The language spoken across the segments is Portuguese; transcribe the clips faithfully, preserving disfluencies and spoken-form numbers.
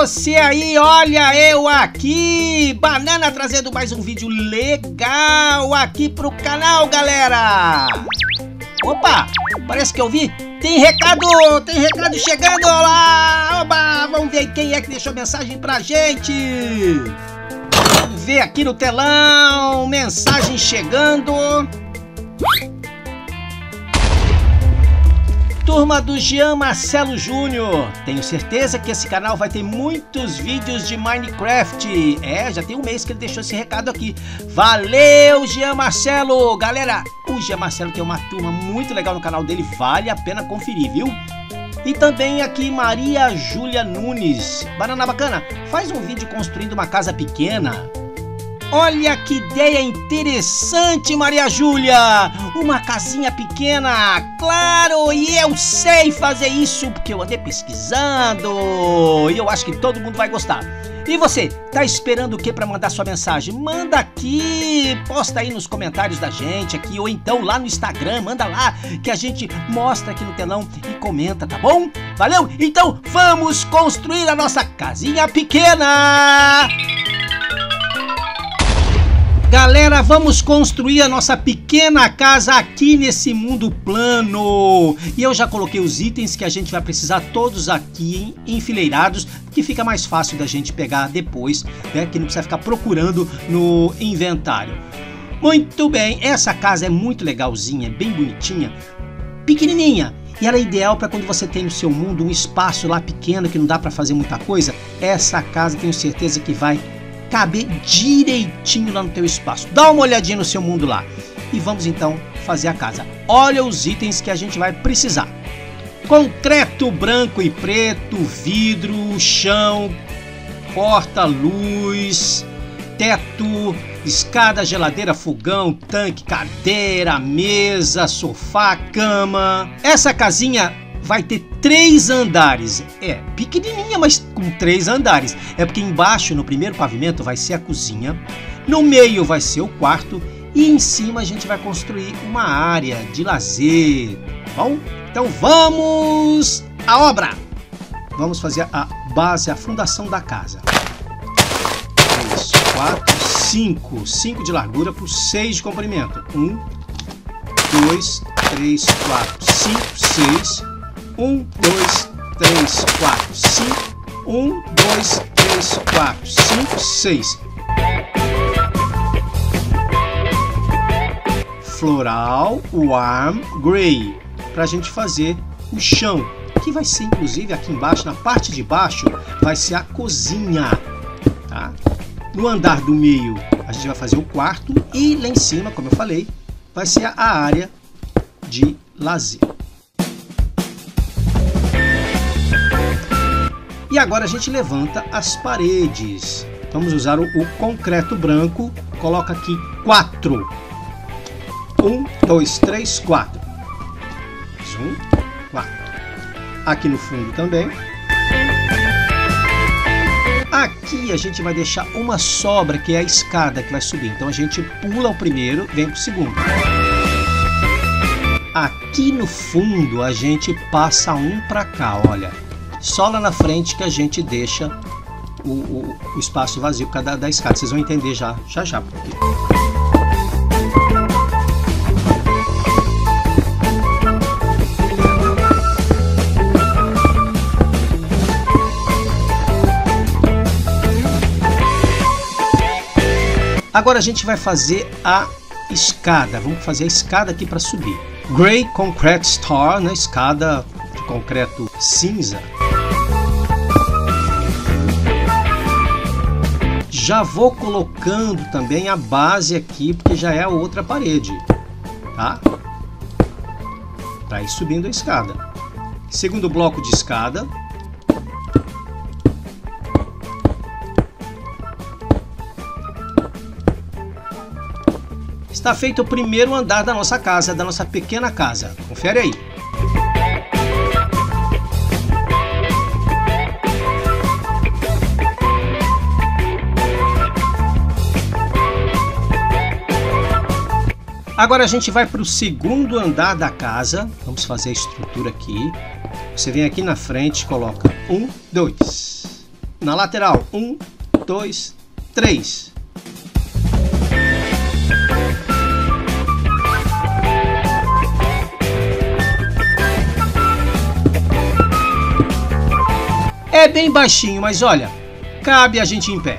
você aí, olha eu aqui, Banana trazendo mais um vídeo legal aqui pro canal, galera. Opa, parece que eu vi, tem recado, tem recado chegando, lá. Oba, vamos ver quem é que deixou mensagem pra gente. Vamos ver aqui no telão, mensagem chegando. Turma do Jean Marcelo Júnior, tenho certeza que esse canal vai ter muitos vídeos de Minecraft. É, já tem um mês que ele deixou esse recado aqui. Valeu, Jean Marcelo! Galera, o Jean Marcelo tem uma turma muito legal no canal dele, vale a pena conferir, viu? E também aqui Maria Júlia Nunes. Banana bacana, faz um vídeo construindo uma casa pequena. Olha que ideia interessante, Maria Júlia! Uma casinha pequena, claro, e eu sei fazer isso porque eu andei pesquisando e eu acho que todo mundo vai gostar. E você, tá esperando o que para mandar sua mensagem? Manda aqui, posta aí nos comentários da gente aqui, ou então lá no Instagram, manda lá que a gente mostra aqui no telão e comenta, tá bom? Valeu? Então vamos construir a nossa casinha pequena! Galera, vamos construir a nossa pequena casa aqui nesse mundo plano. E eu já coloquei os itens que a gente vai precisar todos aqui enfileirados, que fica mais fácil da gente pegar depois, né? Que não precisa ficar procurando no inventário. Muito bem, essa casa é muito legalzinha, bem bonitinha, pequenininha. E ela é ideal para quando você tem no seu mundo um espaço lá pequeno que não dá para fazer muita coisa. Essa casa tenho certeza que vai caber direitinho lá no teu espaço. Dá uma olhadinha no seu mundo lá. E vamos então fazer a casa. Olha os itens que a gente vai precisar. Concreto branco e preto, vidro, chão, porta, luz, teto, escada, geladeira, fogão, tanque, cadeira, mesa, sofá, cama. Essa casinha vai ter três andares. É pequenininha, mas com três andares. É porque embaixo, no primeiro pavimento, vai ser a cozinha. No meio vai ser o quarto. E em cima a gente vai construir uma área de lazer. Bom, então vamos à obra. Vamos fazer a base, a fundação da casa. três, quatro, cinco. cinco de largura por seis de comprimento. um, dois, três, quatro, cinco, seis. um, dois, três, quatro, cinco. um, dois, três, quatro, cinco, seis. Floral Warm Gray. Pra gente fazer o chão. Que vai ser, inclusive, aqui embaixo, na parte de baixo, vai ser a cozinha. Tá? No andar do meio, a gente vai fazer o quarto. E lá em cima, como eu falei, vai ser a área de lazer. E agora a gente levanta as paredes. Vamos usar o, o concreto branco. Coloca aqui quatro. Um, dois, três, quatro. Mais um, quatro. Aqui no fundo também. Aqui a gente vai deixar uma sobra, que é a escada que vai subir. Então a gente pula o primeiro, vem para o segundo. Aqui no fundo a gente passa um para cá, olha. Só lá na frente que a gente deixa o, o, o espaço vazio por causa da, da escada. Vocês vão entender já, já, já. Agora a gente vai fazer a escada. Vamos fazer a escada aqui para subir. Grey Concrete Star, né? Escada de concreto cinza. Já vou colocando também a base aqui, porque já é a outra parede, tá? Para ir subindo a escada. Segundo bloco de escada. Está feito o primeiro andar da nossa casa, da nossa pequena casa. Confere aí. Agora a gente vai para o segundo andar da casa. Vamos fazer a estrutura aqui. Você vem aqui na frente, coloca um, dois. na lateral. Um, dois, três. É bem baixinho, mas olha, cabe a gente em pé.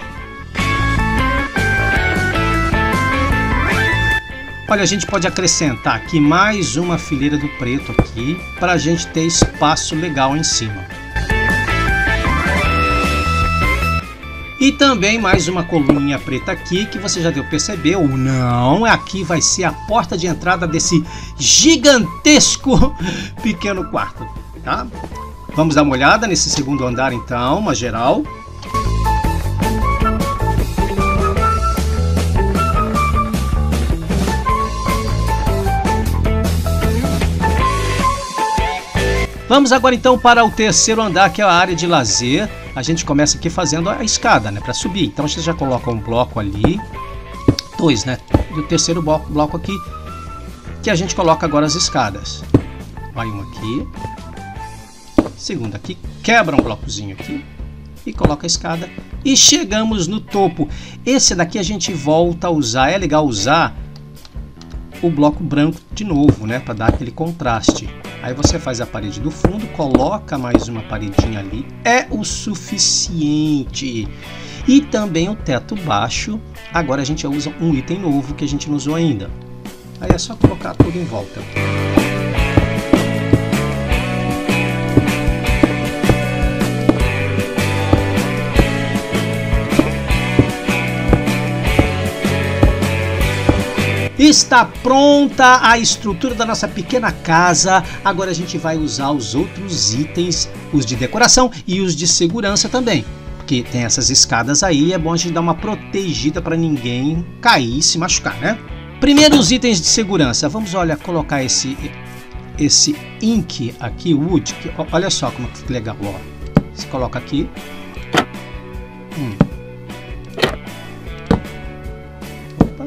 Olha, a gente pode acrescentar aqui mais uma fileira do preto aqui, para a gente ter espaço legal em cima. E também mais uma coluninha preta aqui, que você já deu percebeu, não, aqui vai ser a porta de entrada desse gigantesco pequeno quarto, tá? Vamos dar uma olhada nesse segundo andar então, uma geral. Vamos agora então para o terceiro andar, que é a área de lazer. A gente começa aqui fazendo a escada, né, para subir. Então você já coloca um bloco ali, dois, né? E o terceiro bloco, bloco aqui, que a gente coloca agora as escadas. Vai um aqui, segundo aqui, quebra um blocozinho aqui e coloca a escada e chegamos no topo. Esse daqui a gente volta a usar, é legal usar o bloco branco de novo, né, para dar aquele contraste. Aí você faz a parede do fundo, coloca mais uma paredinha ali, é o suficiente. E também o teto baixo, agora a gente usa um item novo que a gente não usou ainda. Aí é só colocar tudo em volta. Está pronta a estrutura da nossa pequena casa. Agora a gente vai usar os outros itens, os de decoração e os de segurança também. Porque tem essas escadas aí, é bom a gente dar uma protegida para ninguém cair e se machucar, né? Primeiro os itens de segurança. Vamos, olha, colocar esse esse ink aqui, wood, que, olha só como que legal, ó. Você coloca aqui. Hum. Opa.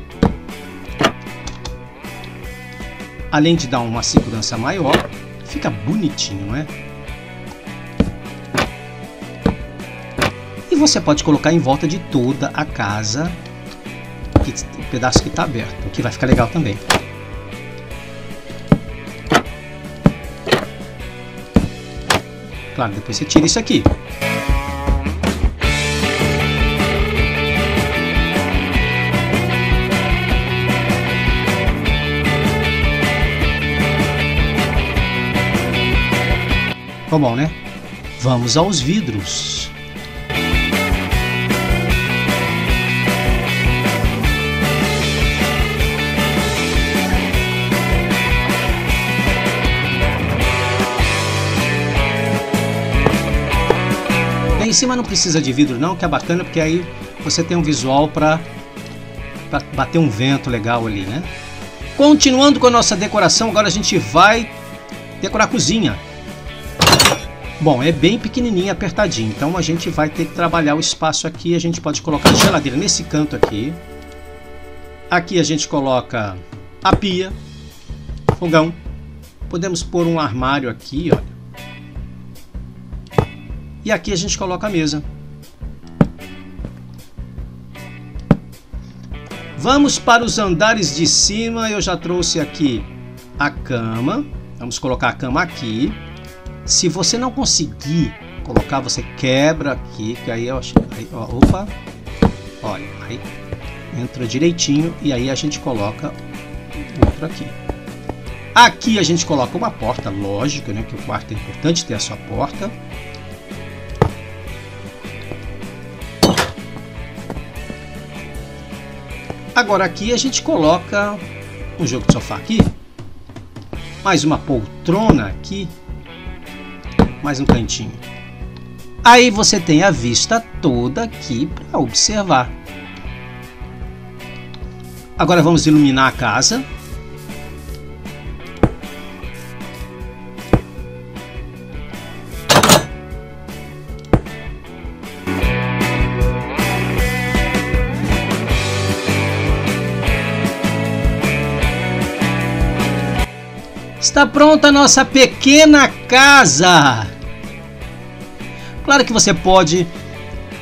Além de dar uma segurança maior, fica bonitinho, não é? E você pode colocar em volta de toda a casa, o pedaço que está aberto, que vai ficar legal também. Claro, depois você tira isso aqui. Ficou bom, né? Vamos aos vidros. Em cima não precisa de vidro não, que é bacana, porque aí você tem um visual para bater um vento legal ali, né? Continuando com a nossa decoração, agora a gente vai decorar a cozinha. Bom, é bem pequenininho, apertadinho, então a gente vai ter que trabalhar o espaço aqui. A gente pode colocar a geladeira nesse canto aqui. Aqui a gente coloca a pia, fogão. Podemos pôr um armário aqui, olha. E aqui a gente coloca a mesa. Vamos para os andares de cima. Eu já trouxe aqui a cama. Vamos colocar a cama aqui. Se você não conseguir colocar, você quebra aqui, que aí eu acho. Aí, ó, opa! Olha, aí entra direitinho e aí a gente coloca outro aqui. Aqui a gente coloca uma porta, lógico, né? Que o quarto é importante ter a sua porta. Agora aqui a gente coloca um jogo de sofá aqui, mais uma poltrona aqui. Mais um cantinho. Aí você tem a vista toda aqui para observar. Agora vamos iluminar a casa. Está pronta a nossa pequena casa. Claro que você pode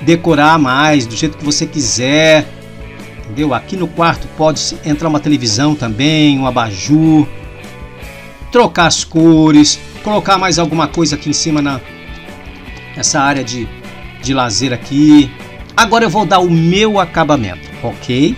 decorar mais do jeito que você quiser, entendeu? Aqui no quarto pode entrar uma televisão também, um abajur, trocar as cores, colocar mais alguma coisa aqui em cima na nessa área de, de lazer aqui. Agora eu vou dar o meu acabamento, ok?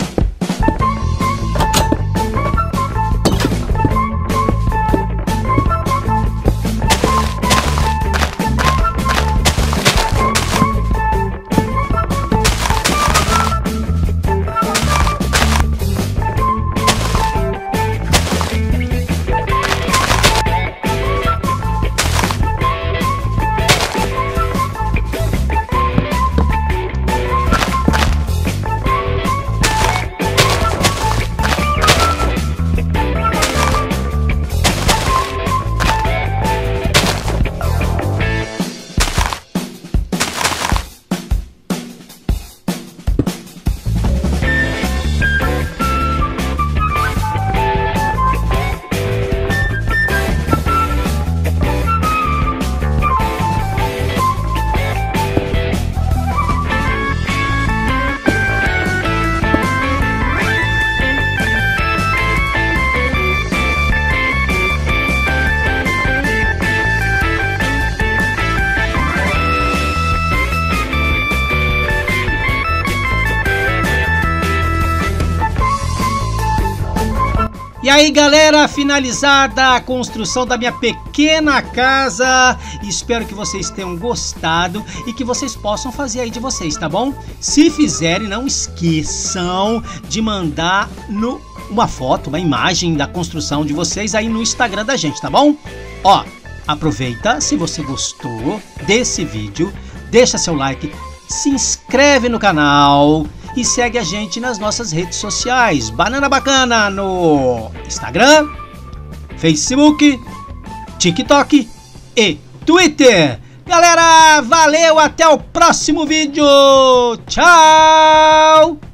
E aí galera, finalizada a construção da minha pequena casa. Espero que vocês tenham gostado e que vocês possam fazer aí de vocês, tá bom? Se fizerem, não esqueçam de mandar no, uma foto, uma imagem da construção de vocês aí no Instagram da gente, tá bom? Ó, aproveita, se você gostou desse vídeo, deixa seu like, se inscreve no canal e segue a gente nas nossas redes sociais. Banana Bacana no Instagram, Facebook, TikTok e Twitter. Galera, valeu, até o próximo vídeo. Tchau!